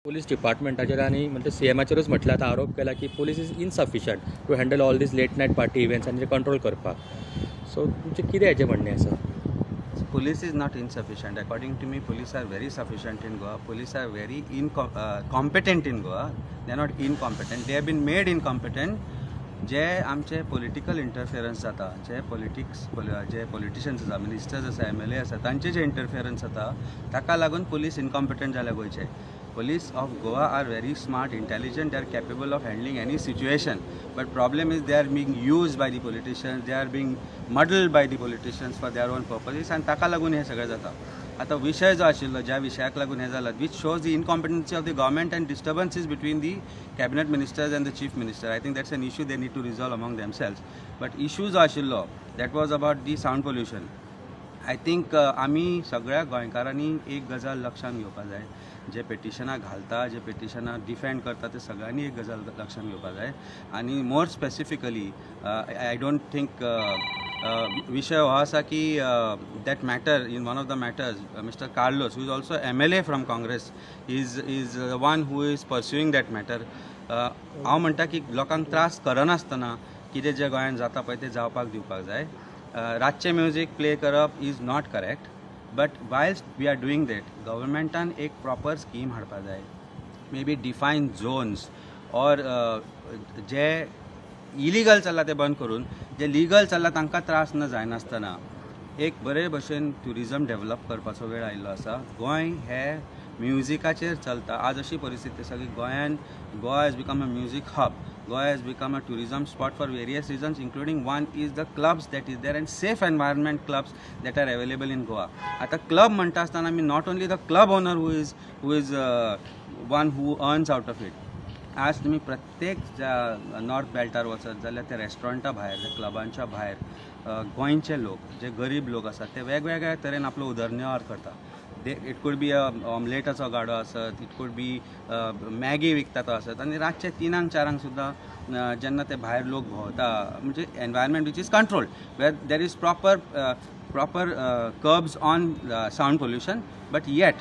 Police डिपार्टमेंटाचेर आनी म्हणजे सीएमाचेरूच म्हटल्यार आतां आरोप केला की police is insufficient to handle all these late night party events आनी कंट्रोल करपाक. सो तुमचें कितें हेजें म्हणणें आसा? Police is not insufficient. According to me, police are very sufficient in Goa. Police are very competent in Goa. They are not incompetent. They have been made incompetent. जे आमचे political interference जाता, जे politicians आसा, ministers आसा, MLA आसा, तांचे जे इंटरफियरन्स जाता ताका लागून पुलीस इनकॉम्पिटंट जाल्या गोंयचे. Police of Goa are very smart, intelligent, they are capable of handling any situation. But problem is they are being used by the politicians, they are being muddled by the politicians for their own purposes, and ताका लागून हे सगळें जाता. आता विषय जो आशिल्लो, ज्या विशयाक लागून हे जाला, which shows the incompetency of the government and disturbances between the cabinet ministers and the chief minister. I think that's an issue they need to resolve among themselves. But issue जो आशिल्लो, that was about the sound pollution. I think आमी सगळ्या गोंयकारांनी एक गजाल लक्षांत घेवपाक जाय. जे पेटिशनां घालता, जे पेटिशनां डिफेंड करता, ते सगळ्यांनी एक गजाल लक्षांत घेवपाक जाय. आनी मोर स्पेसिफिकली आय डोंट थिंक विषय हो आसा की that matter in one of the matters mister Carlos who is also MLA from Congress is one who is pursuing that matter. हांव म्हणटा की लोकांक त्रास करनासतना कितें जे गोंयांत जाता पळय तें जावपाक दिवपाक जाय. रातचे म्युजीक प्ले करप is not correct, but whilst we are doing that गव्हर्मेंटान एक प्रॉपर स्कीम हाडपाक जाय. May be define zones or जे इलिगल चल्ला ते बंद करून जे लिगल चल्ला तांकां त्रास न जायनासतना एक बरे भशेन ट्युरिजम डेव्हलप करपाचो वेळ आयिल्लो आसा. गोंय हे म्युजिकाचेर चलता. आज अशी परिस्थिती आसा की गोंयान Goa has become a music hub. Goa has become a tourism spot for various reasons, including one is the clubs that is there and safe environment clubs that are available in Goa. At a club म्हणटा आसतना I mean not only the club owner who is one who earns out of it. आज तुम्ही प्रत्येक north बेल्टार वचत जाल्यार त्या रेस्टॉरंटा भायर, त्या क्लबांच्या भायर गोंयचे लोक जे गरीब लोक आसात ते वेगवेगळ्या तरेन आपलो उदरनिर्वाह करता. इट कूड बी ऑमलेटाचो गाडो आसत, इट कूड बी मॅगी विकता तो आसत, आनी रातचे 3-4 सुद्दां जेन्ना ते भायर लोक भोंवता म्हणजे environment which is controlled where there is proper curbs on sound pollution, but yet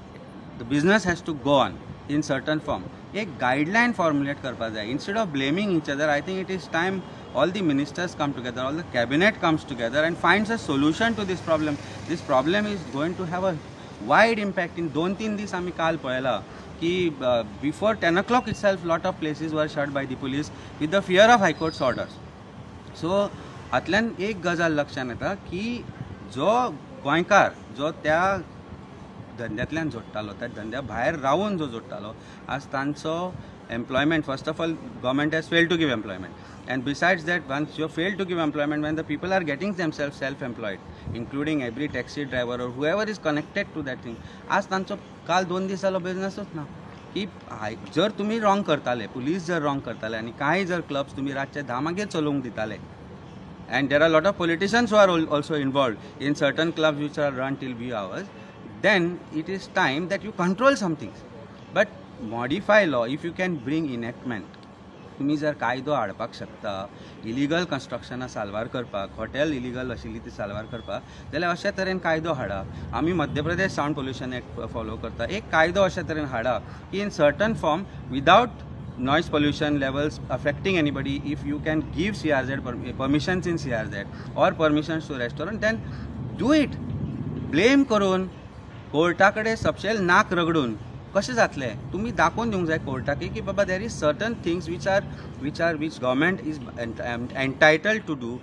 the business has to go on in certain form. एक गायडलायन फॉर्म्युलेट करपाक जाय. Instead of blaming each other, I think it is time all the ministers come together, all the cabinet comes together and finds a solution to this problem. This problem is going to have a wide impact. In 2-3 दीस आमी काल पळयला की before 10 o'clock itself lot of places were shut by the police with the fear of high court's orders. So हातल्यान एक गजाल लक्षांत येता की जो गोंयकार जो त्या धंद्यांतल्यान जोडटालो, त्या धंद्या भायर रावून जो जोडटालो, आज तांचो employment, first of all government has failed to give employment, and besides that once you fail to give employment, when the people are getting themselves self-employed, including every taxi driver or whoever is connected to that thing, आज तांचो काल 2 दीस जालो बिझनसच ना. की जर तुम्ही wrong करताले, police जर रॉंग करताले आनी काही जर क्लब्स तुम्ही रातचे 10 मागीर चलोवंक दिताले, and there are a lot of politicians who are also involved in certain clubs which are run till wee hours, then it is time that you control some things. But modify law if you can bring enactment. तुम्ही जर कायदो हाडपाक शकता illegal कन्स्ट्रक्शनां साल्वार करपाक, hotel illegal आशिल्ली ती साल्वार करपाक, जाल्यार अशा तरेन कायदो हाडा. आमी Madhya Pradesh sound pollution act follow करता. एक कायदो अशा तरेन हाडा की in certain form without noise pollution levels affecting anybody, if you can give CRZ permissions in CRZ or permissions to restaurant, then do it. Blame करून कोर्टा कडेन सबशेल नाक रगडून कशें जातलें? तुमी दाखोवन दिवंक जाय कोर्टाक की बाबा there is certain things which government is entitled to do.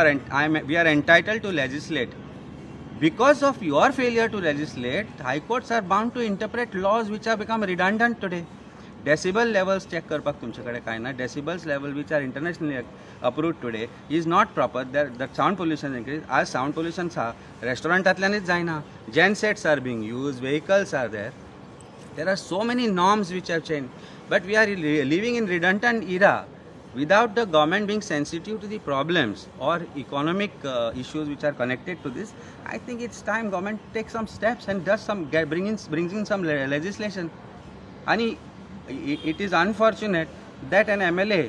We are entitled to legislate. Because of your failure to legislate, high courts are bound to interpret laws which have become redundant today. Decibel levels check करपाक तुमचे कडेन कांय ना. Decibels level which are internationally approved today is not proper. The sound pollution increase. आज sound pollution रेस्टॉरंटांतल्यानच जायना. Gensets are being used, vehicles are there. There are so many norms which have changed, but we are living in redundant era without the government being sensitive to the problems or economic issues which are connected to this. I think it's time government takes some steps and does brings in some legislation. And it is unfortunate that an MLA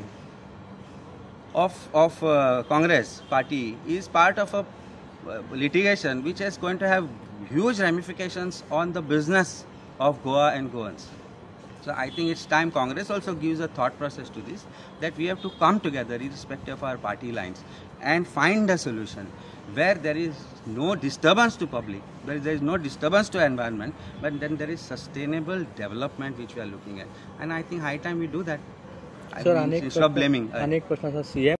of Congress party is part of a litigation which is going to have huge ramifications on the business of Goa and Goans. So I think it's time Congress also gives a thought process to this, that we have to come together irrespective of our party lines and find a solution where there is no disturbance to public, where there is no disturbance to environment, but then there is sustainable development which we are looking at. And I think high time we do that. I sir mean, instead of blaming. अनेक प्रश्न CM